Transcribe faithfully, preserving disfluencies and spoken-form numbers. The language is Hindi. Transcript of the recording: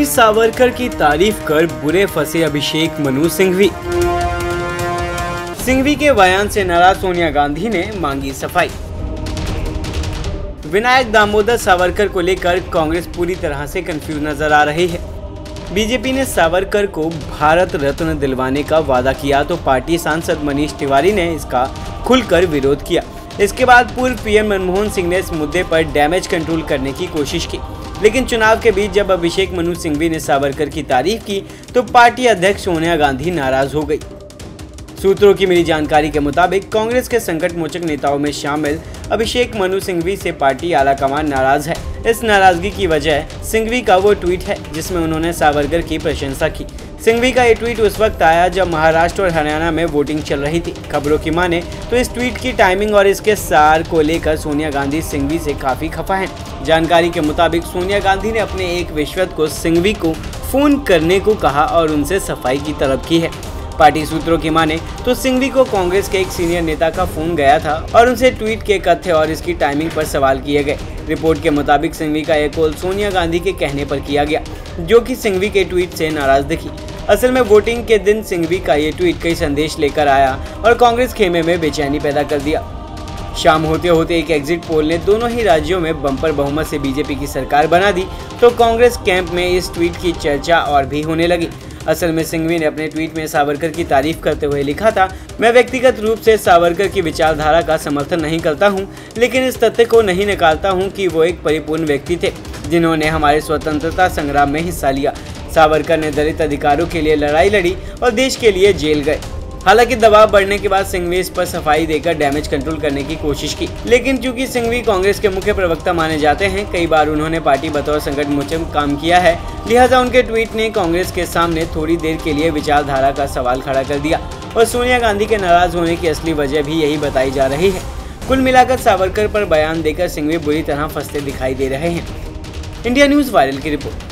सावरकर की तारीफ कर बुरे फंसे अभिषेक मनु सिंघवी। सिंघवी के बयान से नाराज सोनिया गांधी ने मांगी सफाई। विनायक दामोदर सावरकर को लेकर कांग्रेस पूरी तरह से कंफ्यूज नजर आ रही है। बीजेपी ने सावरकर को भारत रत्न दिलवाने का वादा किया तो पार्टी सांसद मनीष तिवारी ने इसका खुलकर विरोध किया। इसके बाद पूर्व पीएम मनमोहन सिंह ने इस मुद्दे पर डैमेज कंट्रोल करने की कोशिश की, लेकिन चुनाव के बीच जब अभिषेक मनु सिंघवी ने सावरकर की तारीफ की तो पार्टी अध्यक्ष सोनिया गांधी नाराज हो गई। सूत्रों की मिली जानकारी के मुताबिक कांग्रेस के संकट मोचक नेताओं में शामिल अभिषेक मनु सिंघवी से पार्टी आलाकमान नाराज है। इस नाराजगी की वजह सिंघवी का वो ट्वीट है जिसमें उन्होंने सावरकर की प्रशंसा की। सिंघवी का ये ट्वीट उस वक्त आया जब महाराष्ट्र और हरियाणा में वोटिंग चल रही थी। खबरों की माने तो इस ट्वीट की टाइमिंग और इसके सार को लेकर सोनिया गांधी सिंघवी से काफी खफा हैं। जानकारी के मुताबिक सोनिया गांधी ने अपने एक विश्वस्त को सिंघवी को फोन करने को कहा और उनसे सफाई की तलब की है। पार्टी सूत्रों की माने तो सिंघवी को कांग्रेस के एक सीनियर नेता का फोन गया था और उनसे ट्वीट के कथ्य और इसकी टाइमिंग पर सवाल किए गए। रिपोर्ट के मुताबिक सिंघवी का यह कॉल सोनिया गांधी के कहने पर किया गया, जो कि सिंघवी के ट्वीट से नाराज दिखी। असल में वोटिंग के दिन सिंघवी का ये ट्वीट कई संदेश लेकर आया और कांग्रेस खेमे में बेचैनी पैदा कर दिया। शाम होते होते एक एग्जिट पोल ने दोनों ही राज्यों में बम्पर बहुमत से बीजेपी की सरकार बना दी तो कांग्रेस कैंप में इस ट्वीट की चर्चा और भी होने लगी। असल में सिंघवी ने अपने ट्वीट में सावरकर की तारीफ करते हुए लिखा था, मैं व्यक्तिगत रूप से सावरकर की विचारधारा का समर्थन नहीं करता हूं, लेकिन इस तथ्य को नहीं नकारता हूं कि वो एक परिपूर्ण व्यक्ति थे जिन्होंने हमारे स्वतंत्रता संग्राम में हिस्सा लिया। सावरकर ने दलित अधिकारों के लिए लड़ाई लड़ी और देश के लिए जेल गए। हालांकि दबाव बढ़ने के बाद सिंघवी इस पर सफाई देकर डैमेज कंट्रोल करने की कोशिश की, लेकिन चूंकि सिंघवी कांग्रेस के मुख्य प्रवक्ता माने जाते हैं, कई बार उन्होंने पार्टी बतौर संकट मोचक काम किया है, लिहाजा उनके ट्वीट ने कांग्रेस के सामने थोड़ी देर के लिए विचारधारा का सवाल खड़ा कर दिया और सोनिया गांधी के नाराज होने की असली वजह भी यही बताई जा रही है। कुल मिलाकर सावरकर पर बयान देकर सिंघवी बुरी तरह फंसते दिखाई दे रहे हैं। इंडिया न्यूज वायरल की रिपोर्ट।